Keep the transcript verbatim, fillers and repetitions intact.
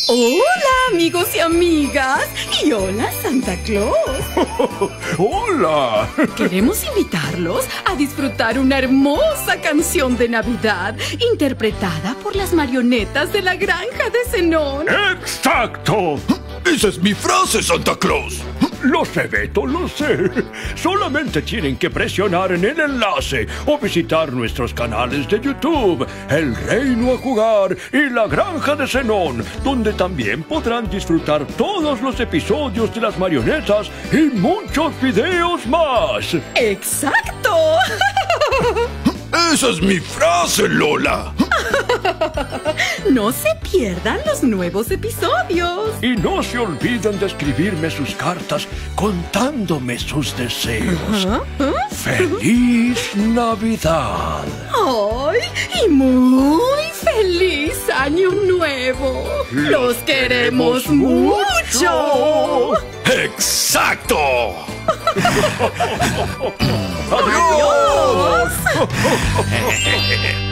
Hola, amigos y amigas. Y hola, Santa Claus. ¡Hola! Queremos invitarlos a disfrutar una hermosa canción de Navidad interpretada por las marionetas de la granja de Zenón. ¡Exacto! ¡Esa es mi frase, Santa Claus! Lo sé, Beto, lo sé. Solamente tienen que presionar en el enlace o visitar nuestros canales de YouTube, El Reino a Jugar y La Granja de Zenón, donde también podrán disfrutar todos los episodios de las marionetas y muchos videos más. ¡Exacto! ¡Esa es mi frase, Lola! No se pierdan los nuevos episodios. Y no se olviden de escribirme sus cartas contándome sus deseos. ¿Ah? ¿Ah? ¡Feliz Navidad! ¡Ay! ¡Y muy feliz Año Nuevo! ¡Los queremos mucho! ¡Exacto! ¡Adiós! ¡Adiós!